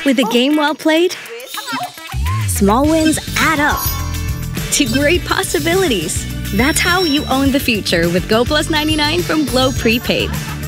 With a game well played, small wins add up to great possibilities. That's how you own the future with Go+99 from Globe Prepaid.